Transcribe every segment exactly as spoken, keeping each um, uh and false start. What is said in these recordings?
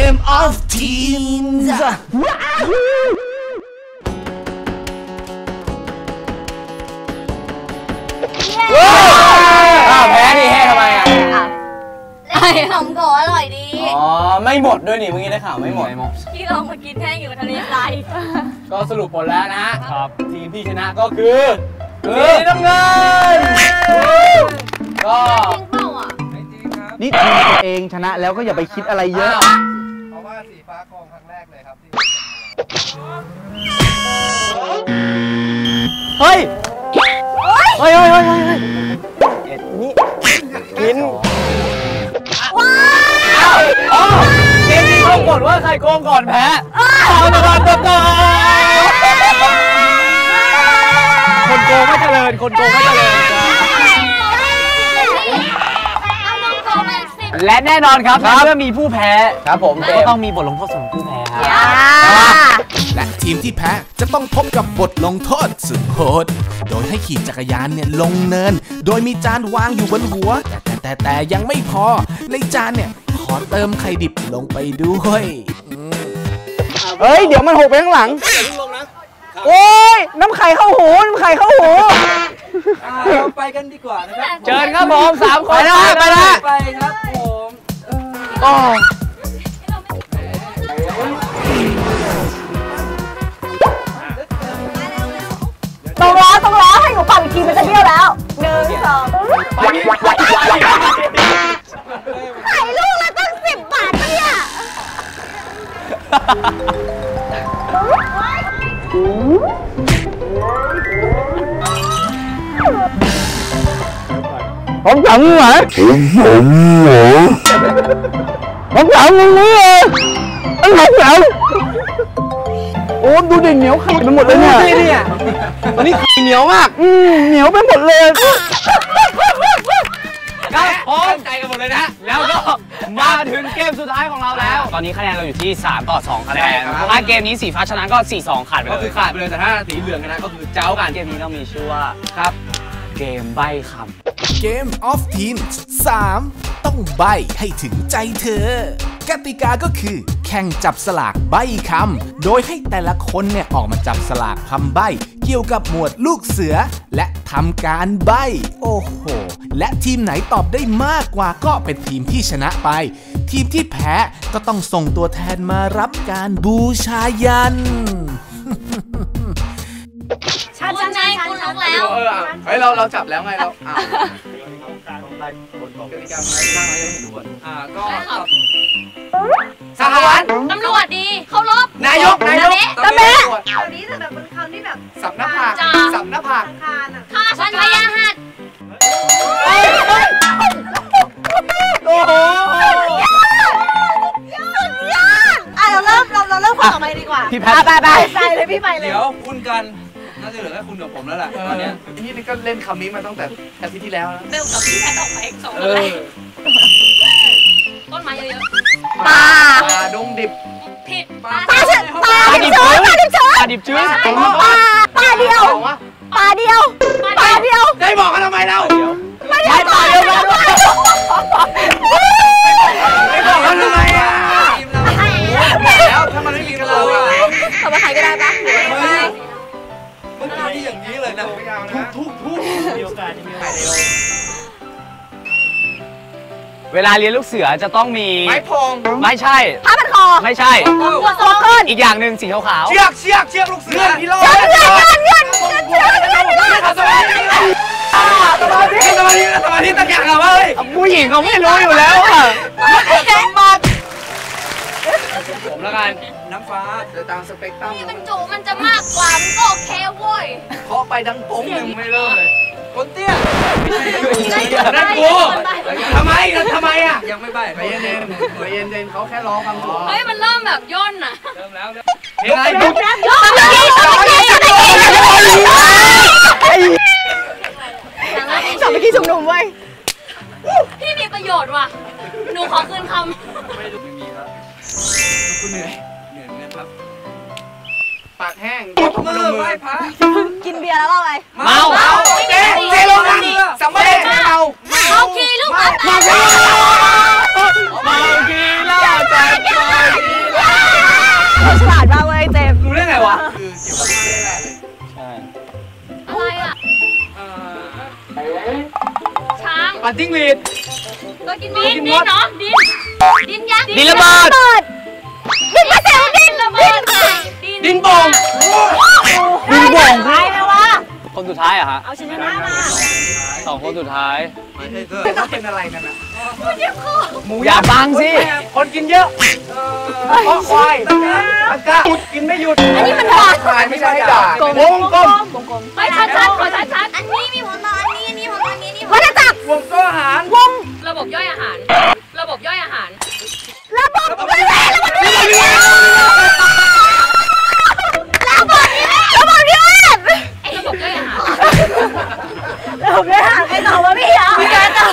Game of Teens แพ้ดิแพ้ทำไมอ่ะขนมโกอร่อยดีอ๋อไม่หมดด้วยนี่เมื่อกี้ได้ข่าวไม่หมดพี่ลองมากินแห้งอยู่ทะเลทรายก็สรุปผลแล้วนะครับทีมที่ชนะก็คือสีน้ำเงินก็นี่ทีมตัวเองชนะแล้วก็อย่าไปคิดอะไรเยอะเพราะว่าสีฟ้าครองครั้งแรกเลยครับที่เฮ้ยเฮ้ยเฮ้ยเฮ้ยเฮ้ยเอ็ดนี่กินว้าวเกมนี้ต้องกดว่าใครโกงก่อนแพ้เอาละกันต่อคนโกงไม่เจริญคนโกงไม่เจริญและแน่นอนครับเมื่อมีผู้แพ้ครับผมก็ต้องมีบทลงโทษสำหรับผู้แพ้ครับและทีมที่แพ้จะต้องพบกับบทลงโทษสุดโหดโดยให้ขี่จักรยานเนี่ยลงเนินโดยมีจานวางอยู่บนหัวแต่แต่แต่ยังไม่พอในจานเนี่ยขอเติมไข่ดิบลงไปด้วยเฮ้ยเดี๋ยวมันหกไปข้างหลังโอ้ยน้ำไข่เข้าหูน้ำไข่เข้าหูเราไปกันดีกว่านะครับเชิญครับผมสามคนไปนะไปนะไปครับผมอ๋อต้องล้อต้องล้อให้หนูปั่นอีกทีมันจะเบี้ยวแล้วหนึ่งสองขายลูกละตั้งสิบบาทเนี่ยผมสั่งไหนผมผมเหรอผมสั่งตรงนี้เลยอันไหนสั่งโอ้ดูดิเหนียวขาดไปหมดเลยเนี่ยเนี่ยตอนนี้เหนียวมากอืมเหนียวไปหมดเลยครับพร้อมใจกันหมดเลยนะแล้วก็มาถึงเกมสุดท้ายของเราแล้วตอนนี้คะแนนเราอยู่ที่สามต่อสองคะแนนถ้าเกมนี้สีฟ้าชนะก็สี่สองขาดไปเลยก็คือขาดไปเลยแต่ถ้าสีเหลืองชนะก็คือเจ้ากันเกมนี้ต้องมีชื่อว่าครับเกมใบ้คำ Game of Teens สามต้องใบ้ให้ถึงใจเธอกติกาก็คือแข่งจับสลากใบ้คำโดยให้แต่ละคนเนี่ยออกมาจับสลากคำใบ้เกี่ยวกับหมวดลูกเสือและทำการใบ้โอ้โหและทีมไหนตอบได้มากกว่าก็เป็นทีมที่ชนะไปทีมที่แพ้ก็ต้องส่งตัวแทนมารับการบูชายันชันชันชันคุณรู้แล้วเออเฮ้ยเราเราจับแล้วไงเราอ่ะกติกาอะไรบ้างเราจะเห็นด้วยอ่าก็สหวัสดิ์ตำรวจดีเคารพนายกนายกตำรวจคราวนี้แต่แบบเป็นคำที่แบบสับหน้าผากสับหน้าผากข้าชันพยาหัดโอ้โหสุดยอดอ่ะเราเริ่มเราเราเริ่มคนต่อไปดีกว่าพี่แพทไปไปไปเลยพี่ไปเลยเดี๋ยวคุณกันน่าจะเหลือแค่คุณกับผมแล้วแหละตอนนี้นี่นี่ก็เล่นคำนี้มาตั้งแต่อาทิตย์ที่แล้วนะเบลกับพี่แพทออกไปสองคนเลยต้นไม้เยอะๆป่าป่าดงดิบผิดป่าป่าป่าดิบชื้นป่าดิบชื้นป่าดิบชื้นป่าป่าเดียวป่าเดียวป่าเดียวได้บอกกันทำไมเราไม่ได้ป่าเดียวไม่บอกกันทำไมอ่ะแล้วถ้ามันไม่มีกันเราอ่ะทำมาใครก็ได้ปะเมื่อกี้อย่างนี้เลยนะทุกทุกทุกมีโอกาสมีโอกาสเวลาเรียนลูกเสือจะต้องมีไม้พองไม่ใช่ผ้าพันคอไม่ใช่ตัวโตขึ้นอีกอย่างหนึ่งสีขาวเชือกเชือกเชือกลูกเสือพี่โลเงินเงินเงินเงินเงินเงินเงินสมาธิสมาธิสมาธิสมาธิตั้งอย่างอะเว้ยผู้หญิงเขาไม่รู้อยู่แล้วอ่ะผมแล้วกันน้ำฟ้าเดินตามสเปกตรัมนี่มันจูมันจะมากกว่ามันก็โอเคเว้ยเคาะไปดังปุ้งหนึ่งไม่เริ่มเลยคนเตี้ยนั่นกูทำไมทำไมอ่ะยังไม่ใบไปเย็นเย็นไปเย็นเย็นเขาแค่ร้องคำถูกเฮ้ยมันเริ่มแบบย่นอ่ะเริ่มแล้วเพลงอะไรดูสองเมื่อกี้ชุมนุมเว้ยพี่มีประโยชน์ว่ะหนูขอคืนคำไม่รู้ไม่มีแล้วคุณเหนื่อยเหนื่อยเหมือนกันครับปากแห้งมือไหว้พระกินเบียร์แล้วเปล่าไงเมาเมาเจ๊เจ๊ลงนั่งสัมภาระเมาเมาคีลูกเมาเมาคีล่าใจปัดจิ้งหรีดตัวกินดินดินเนาะดินดินยักษ์ดินระเบิดดินกระเซลดินระเบิดดินโป่งดินโป่งใครเลยวะคนสุดท้ายอะฮะเอาชนะมาสองคนสุดท้ายเขาเป็นอะไรกันอ่ะหมูอย่าบังสิคนกินเยอะเพราะควายตะกะกินไม่หยุดอันนี้มันด่าควายไม่ใช่ให้ด่าวงกลมไม่ชัดชัดขอชัดชัดอันนี้มีผลต่ออันนี้อันนี้ผลต่ออันนี้นี่วัฏจักรวงโซ่อาหารวงระบบย่อยอาหาร ระบบย่อยอาหาร ระบบย่อยอาหารระบบย่อยอาหารระบบย่อยอาหารระบบย่อยอาหารระบบย่อยอาหารไอ้หนอวะพี่เหรอพี่การตอบ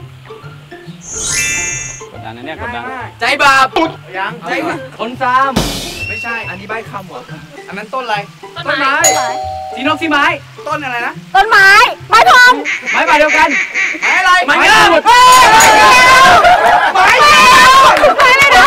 กดดันนะเนี่ยกดดันใจบาปยังใจคนซามไม่ใช่อันนี้ใบคำเหรออันนั้นต้นอะไรต้นไม้สีนกสีไม้ต้นอะไรนะต้นไม้ไม้พงไม้ใบเดียวกันไม้อะไรไม้งามไม้ไม้ไม้ไม่รู้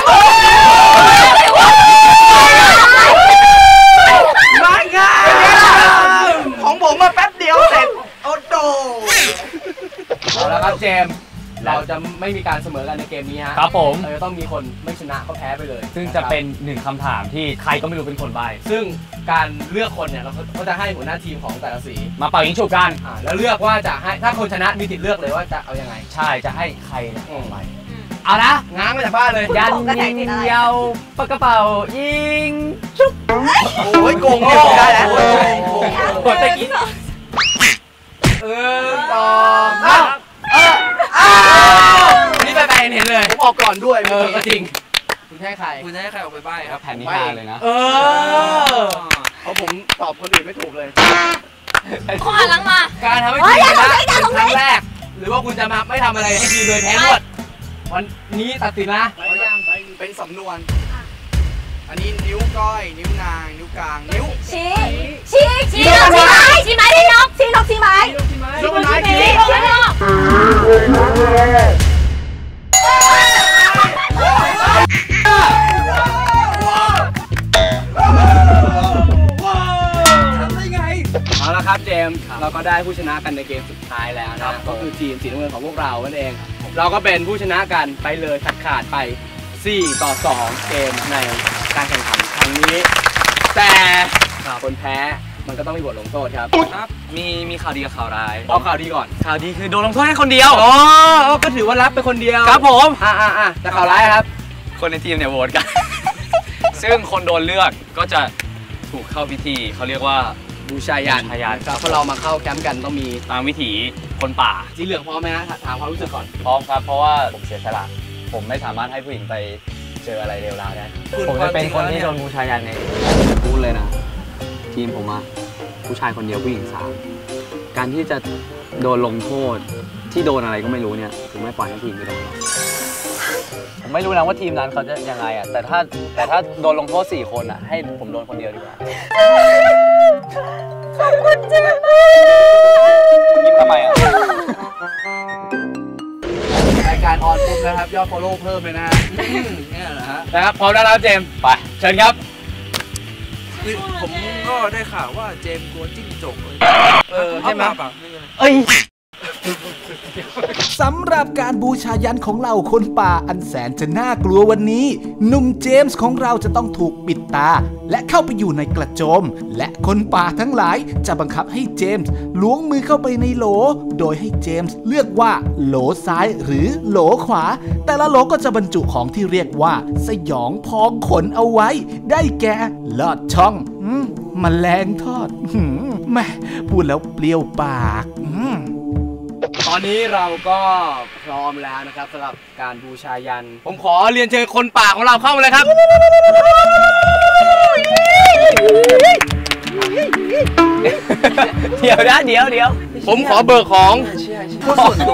ไม้งามของผมมาแป๊บเดียวเสร็จโอ้โหเอาละครับเจมส์เราจะไม่มีการเสมอกันในเกมนี้ฮะครับผมเราจะต้องมีคนไม่ชนะเขาแพ้ไปเลยซึ่งจะเป็นหนึ่งคำถามที่ใครก็ไม่รู้เป็นคนใบ้ซึ่งการเลือกคนเนี่ยเราก็จะให้หัวหน้าทีมของแต่ละสีมาเป่ายิงฉุบกันอ่าแล้วเลือกว่าจะให้ถ้าคนชนะมีสิทธิ์เลือกเลยว่าจะเอายังไงใช่จะให้ใครเนี่ยออกไปเอานะง้างมาจากบ้านเลยยันยิงเยาวปากกระเป๋ายิงชุบโอ้ยโกงเนี่ยได้แล้วโอ้ยโอ้ยโอ้ยตะกี้เออสองสามเอออ้าวนี่ไปไปเห็นเลยผมออกก่อนด้วยเออก็จริงคุณให้ใครคุณจะให้ใครออกไปใบ้ครับแผ่นนี้ฮาเลยนะเออเพราะผมตอบคนอื่นไม่ถูกเลยข้อหันหลังมาการทำให้ทีมชนะเป็นครั้งแรก หรือว่าคุณจะมาไม่ทำอะไรให้ทีมเลยแพ้หมดวันนี้ตัดสินนะเป็นสำนวน อันนี้นิ้วก้อย นิ้วนาง นิ้วกลาง นิ้วชี้ชี้ชี้นกชี้ไม้ชี้ไม้ที่นกชี้นกชี้ไม้ยกไม้ชี้ชี้นกชี้นกทำได้ไงเอาละครับเจมส์เราก็ได้ผู้ชนะกันในเกมสุดท้ายแล้วนะก็คือทีมสีน้ำเงินของพวกเรานั่นเอง เราก็เป็นผู้ชนะกันไปเลยขาดขาดๆไปสี่ต่อสองเกมในการแข่งขันครั้งนี้ แต่คนแพ้มันก็ต้องมีบทลงโทษครับมีมีข่าวดีกับข่าวร้ายเอาข่าวดีก่อนข่าวดีคือโดนลงโทษให้คนเดียวอ๋อก็ถือว่ารับไปคนเดียวครับผมอ่าอ่าอ่าแต่ข่าวร้ายครับคนในทีมเนี่ยโหวตกัน ซึ่งคนโดนเลือกก็จะถูกเข้าพิธีเขาเรียกว่าบูชายันบูชายันครับเพราะเรามาเข้าแคมป์กันต้องมีตามวิถีคนป่าสีเหลืองพร้อมไหมฮะถามความรู้สึกก่อนพร้อมครับ เพราะว่าผมเสียสละผมไม่สามารถให้ผู้หญิงไปเจออะไรเลวร้ายได้ ผมจะเป็นคนที่โดนบูชายันเองพูดเลยนะ ทีมผมอะผู้ชายคนเดียวผู้หญิงสามการที่จะโดนลงโทษที่โดนอะไรก็ไม่รู้เนี่ยผมไม่ปล่อยให้ทีมไปโดนหรอกผมไม่รู้นะว่าทีมนั้นเขาจะยังไงอะแต่ถ้าแต่ถ้าโดนลงโทษสี่คนอะให้ผมโดนคนเดียวดีกว่าขอบคุณจ้าคุณยิ้มทำไมอะรายการออนปุ๊บนะครับ ยอด follow เพิ่มเลยนะฮะเนี่ยเหรอฮะนะครับพร้อมแล้วนะครับเจมส์ไปเชิญครับคือผมก็ได้ข่าวว่าเจมส์กลัวจิ้งจกเลยเออใช่ไหมเอ้ยสำหรับการบูชายันของเหล่าคนป่าอันแสนจะน่ากลัววันนี้หนุ่มเจมส์ของเราจะต้องถูกปิดตา และเข้าไปอยู่ในกระโจม และคนป่าทั้งหลายจะบังคับให้เจมส์ล้วงมือเข้าไปในโหล โดยให้เจมส์เลือกว่าโหลซ้ายหรือโหลขวา แต่ละโหลก็จะบรรจุของที่เรียกว่าสยองพองขนเอาไว้ ได้แก่ลอดช่องอืมแมลงทอดหืมแม่พูดแล้วเปรี้ยวปากอืมตอนนี้เราก็พร้อมแล้วนะครับสำหรับการบูชายัน ผมขอเรียนเชิญคนป่าของเราเข้ามาเลยครับเดี๋ยวนะเดี๋ยวเดี๋ยวผมขอเบิกของผู้ส่วนตัว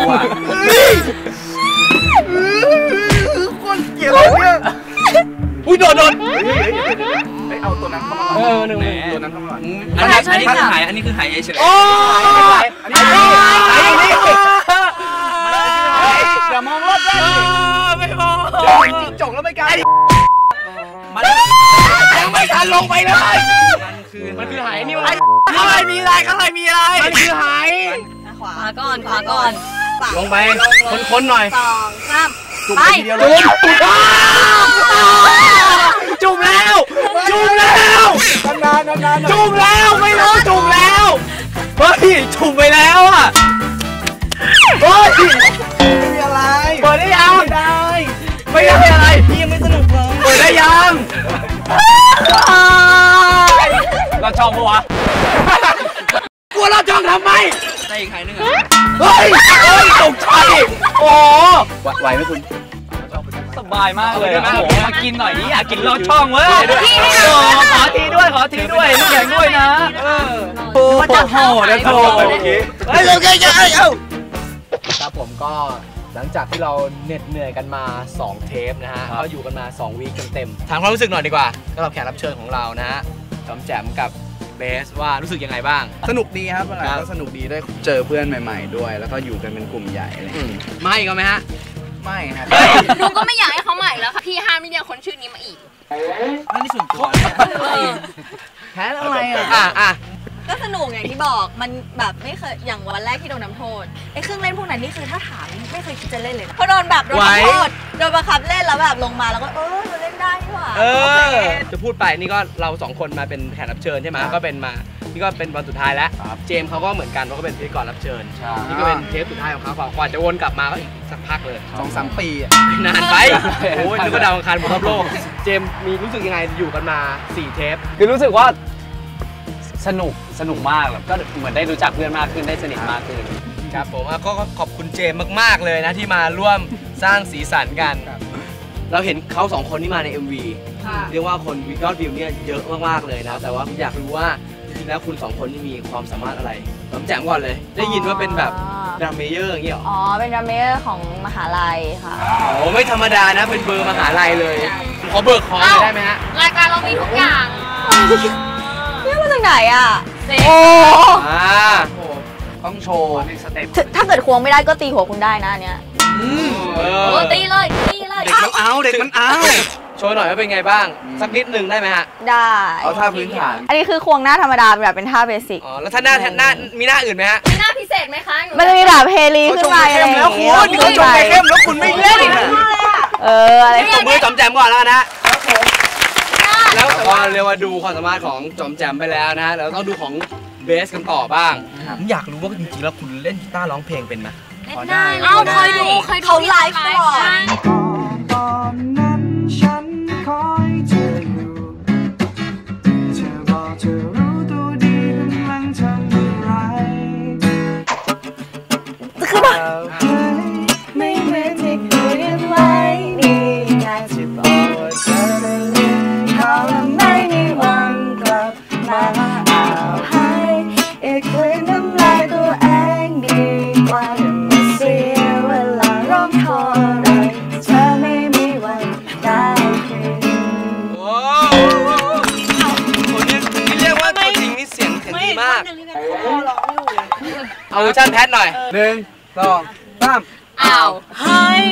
คนเกลียดเลยเนี่ยอุ้ยโดนโดนไปเอาตัวนั้นเข้ามาก่อนเออหนึ่งตัวนั้นเข้ามาก่อนอันนี้อันนี้คือหายอันนี้คือหายเฉยโอ้ยอันนี้อันนี้อันนี้อย่ามองรถได้ไม่มองเดี๋ยวจิ้งจกแล้วไม่กล้ามันยังไม่ทันลงไปเลยมันคือหายนี่วะข้างในมีอะไรข้างในมีอะไรมันคือหายขวาก่อนขวาก่อนลงไปค้นๆหน่อยสองสามจุ่มไปไปทีเดียวเลยจุ่มแล้ว จุ่มแล้วนานๆนานๆจุ่มแล้วไม่รู้จุ่มแล้วเฮ้ยจุ่มไปแล้วอ่ะเฮ้ยไม่มีอะไรเปิดได้ยังไม่ได้ไม่ได้อะไรพี่ยังไม่สนุกเลยเปิดได้ยังเราช่องปะวะกลัวเราช่องทำไมได้อีกใครนึงเฮ้ยเฮ้ยตกใจโอ้ไหวไหมคุณสบายมากเลยนะผมมากินหน่อยนี่อยากกินลอดช่องเว้ยขอทีด้วยขอทีด้วยน้ำแข็งด้วยนะโอ้โหเดี๋ยวโทรเฮ้ยโอเคเอ้าครับผมก็หลังจากที่เราเหน็ดเหนื่อยกันมาสองเทปนะฮะก็อยู่กันมาสองวีคเต็มๆถามความรู้สึกหน่อยดีกว่าสำหรับแขกรับเชิญของเรานะฮะจอมแจ่มกับเบสว่ารู้สึกยังไงบ้างสนุกดีครับอะไรก็สนุกดีได้เจอเพื่อนใหม่ๆด้วยแล้วก็อยู่กันเป็นกลุ่มใหญ่อะไรไม่ก็ไหมฮะไม่ครับหนูก็ไม่อยากให้เขาใหม่แล้วค่ะพี่ห้ามไม่เรียกคนชื่อนี้มาอีกอันนี้ส่วนตัวแพ้อะไรอ่ะอ่ะอ่ะก็สนุกอย่างที่บอกมันแบบไม่เคยอย่างวันแรกที่โดนน้ำโทษไอ้เครื่องเล่นพวกนั้นนี่คือถ้าถามไม่เคยคิดจะเล่นเลยนะเพราะโดนแบบโดนน้ำโทษโดนบังคับเล่นแล้วแบบลงมาแล้วก็เออเราเล่นได้นี่หว่าเออจะพูดไปนี่ก็เราสองคนมาเป็นแขกรับเชิญใช่ไหมก็เป็นมานี่ก็เป็นวันสุดท้ายแล้วเจมส์เขาก็เหมือนกันเขาก็เป็นพิธีกรรับเชิญนี่ก็เป็นเทปสุดท้ายของเขากว่าจะวนกลับมาก็อีกสักพักเลยสองสามปีอ่ะนานไปโอ้ยนึกว่าดาวอังคารหมดรอบโลกเจมส์มีรู้สึกยังไงอยู่กันมาสี่เทปคือรู้สึกว่าสนุกสนุกมากแบบก็เหมือนได้รู้จักเพื่อนมากขึ้นได้สนิทมากขึ้นครับผมก็ขอบคุณเจมส์มากๆเลยนะที่มาร่วมสร้างสีสันกัน เราเห็นเขาสองคนที่มาใน เอ็ม วี เรียกว่าคนยอดวิวเนี่ยเยอะมากๆเลยนะแต่ว่าอยากรู้ว่าจริงๆแล้วคุณสองคนนี่มีความสามารถอะไรผมแจ้งก่อนเลย ได้ยินว่าเป็นแบบดรัมเมเยอร์อย่างเงี้ยหรออ๋อเป็นดรัมเมเยอร์ของมหาลัยค่ะโอ้ไม่ธรรมดานะเป็นเบอร์มหาลัยเลยขอเบิกของได้ไหมฮะรายการเรามีทุกอย่างนี่มาจากไหนอ่ะโอ้อ่าต้องโชว์ถ้าเกิดควงไม่ได้ก็ตีหัวคุณได้นะเนี่ยเอโอ้อตีเลยตีเลยเด็กมันเอาเด็กมันเอาโชว์หน่อยว่าเป็นไงบ้าง สักนิดหนึ่งได้ไหมฮะได้เอาท่าพื้นฐานอันนี้คือควงหน้าธรรมดาแบบเป็นท่าเบสิกอ๋อแล้วถ้าหน้าหน้ามีหน้าอื่นไหมฮะมีหน้าพิเศษไหมคะมันจะมีแบบเฮลีขึ้นมาอะไรอย่างเงี้ยเขาชมไปเข้มแล้วคุณไม่เล่นเอออะไรตบมือจอมแจมก่อนแล้วกันนะแล้วแต่ว่าเรียกว่าดูความสามารถของจอมแจมไปแล้วนะแล้วต้องดูของเบสกันต่อบ้างผมอยากรู้ว่าจริงๆแล้วคุณเล่นกีตาร์ร้องเพลงเป็นไหมเล่นได้เอาเคยดูเคยดูเขาไลฟ์ตลอดตอนนั้นฉันคอยเธออยู่เธอบอกเธอรู้ตัวดีกำลังทำอะไรคือแบบไม่เหมือนที่คุยกันไว้นี่ไงที่บอกว่าเธอจะลืมเขาและไม่มีวันกลับมาเอาให้อีกคืนน้ำลายตัวเองดีกว่าจะมาเสียเวลาร้องขออะไรเธอไม่มีวันได้คืนโอ้คนนี้เรียกว่าตัวจริงนี่เสียงเสียงดีมากเอาเวอร์ชันแพทหน่อยหนึ่งสองสามอ้าวเฮ้ย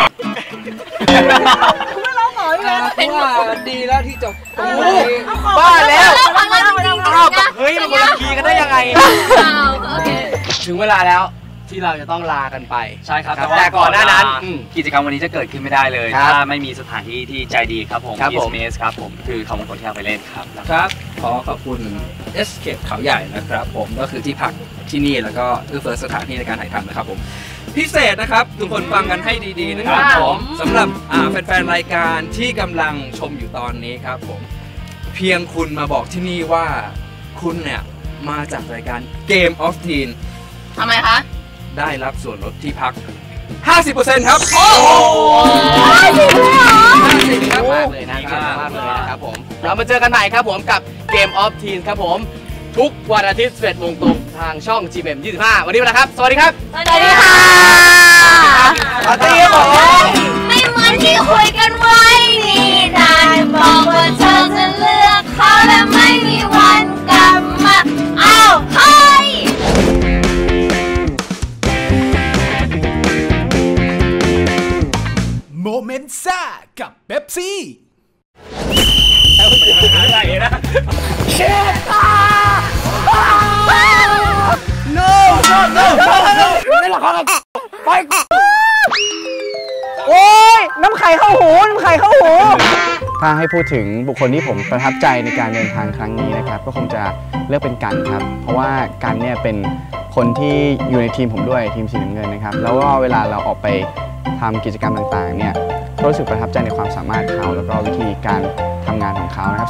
เป็นว่าดีแล้วที่จบตรงนี้บ้าแล้วเอามาจริงๆอ้าวเฮ้ยมันคนละคีย์กันได้ยังไงอ้าวโอเคถึงเวลาแล้วที่เราจะต้องลากันไปใช่ครับแต่ก่อนหน้านั้นอืมกิจกรรมวันนี้จะเกิดขึ้นไม่ได้เลยครับถ้าไม่มีสถานที่ที่ใจดีครับผมครับผมเอส เอ็ม เอส ครับผมคือคำมงคลที่เอาไปเล่นครับครับ ขอขอบคุณ Escape เขาใหญ่นะครับผมก็คือที่พักที่นี่แล้วก็เอื้อเฟื้อสถานที่ในการถ่ายทำนะครับผมพิเศษนะครับ ทุกคนฟังกันให้ดีๆนะครับผมสำหรับอ่าแฟนๆรายการที่กำลังชมอยู่ตอนนี้ครับผมเพียงคุณมาบอกที่นี่ว่าคุณเนี่ยมาจากรายการ Game of Teen ทำไมคะได้รับส่วนลดที่พัก ห้าสิบเปอร์เซ็นต์ ครับโอ้โหห้าสิบเลยเหรอมากเลยนะครับมากเลยนะครับผมเรามาเจอกันใหม่ครับผมกับ Game of Teen ครับผมทุกวันอาทิตย์สิบเอ็ดโมงตรงทางช่อง จี เอ็ม ยี่สิบห้าวันนี้นะครับสวัสดีครับสวัสดีค่ะปาร์ตี้ครับผมไม่เหมือนที่คุยกันไว้นี่นายบอกว่าเธอจะเลือกเขาและไม่มีวันกลับมาอ้าวเฮ้ยโมเมนต์ซ่ากับเป๊ปซี่อะไรนะ no no no no no ไม่หรอกครับไปโอ้ยน้ำไข่เข้าหูน้ำไข่เข้าหูถ้าให้พูดถึงบุคคลที่ผมประทับใจในการเดินทางครั้งนี้นะครับก็คงจะเลือกเป็นกันครับเพราะว่ากันเนี่ยเป็นคนที่อยู่ในทีมผมด้วยทีมสีน้ำเงินนะครับแล้วก็เวลาเราออกไปทำกิจกรรมต่างๆเนี่ยก็รู้สึกประทับใจในความสามารถเขาแล้วก็วิธีการทำงานของเขานะครับ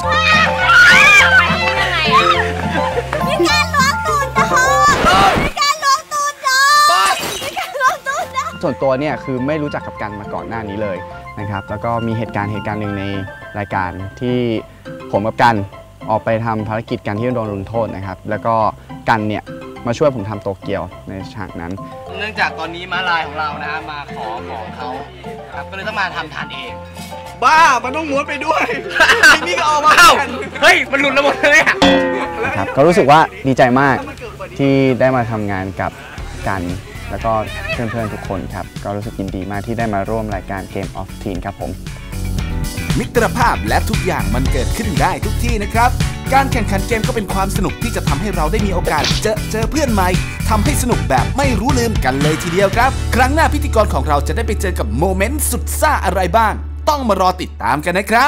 มีการล้วงตูดนะมีการล้วงตูดนะมีการล้วงตูดนะส่วนตัวเนี่ยคือไม่รู้จักกับกันมาก่อนหน้านี้เลยนะครับแล้วก็มีเหตุการณ์เหตุการณ์หนึ่งในรายการที่ผมกับกันออกไปทำภารกิจกันที่โดนลงโทษนะครับแล้วก็กันเนี่ยมาช่วยผมทำโตเกียวในฉากนั้นเนื่องจากตอนนี้ม้าลายของเรานะฮะมาขอของเขาครับก็เลยต้องมาทำทานเองบ้ามันต้องม้วนไปด้วยนี่ก็ออกมาเฮ้ยมันหลุดแล้วหมดเลยอ่ะครับก็รู้สึกว่าดีใจมากที่ได้มาทำงานกับกันแล้วก็เพื่อนๆทุกคนครับก็รู้สึกยินดีมากที่ได้มาร่วมรายการ Game of Teen ครับผมมิตรภาพและทุกอย่างมันเกิดขึ้นได้ทุกที่นะครับการแข่งขันเกมก็เป็นความสนุกที่จะทำให้เราได้มีโอกาสเจอเจอเพื่อนใหม่ทำให้สนุกแบบไม่รู้ลืมกันเลยทีเดียวครับครั้งหน้าพิธีกรของเราจะได้ไปเจอกับโมเมนต์สุดซ่าอะไรบ้างต้องมารอติดตามกันนะครับ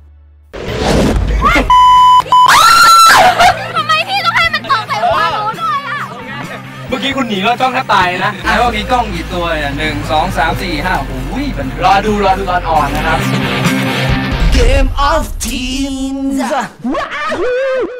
ทำไมพี่ต้องให้มันตกใส่หัวหนูด้วยล่ะเมื่อกี้คุณหนีก็จ้องแทบตายนะไอ้ว่ามีกล้องกี่ตัวเนี่ยหนึ่งสองสามสี่ห้าโอ้ยมันรอดูรอดูตอนอ่อนนะครับ Game of Teens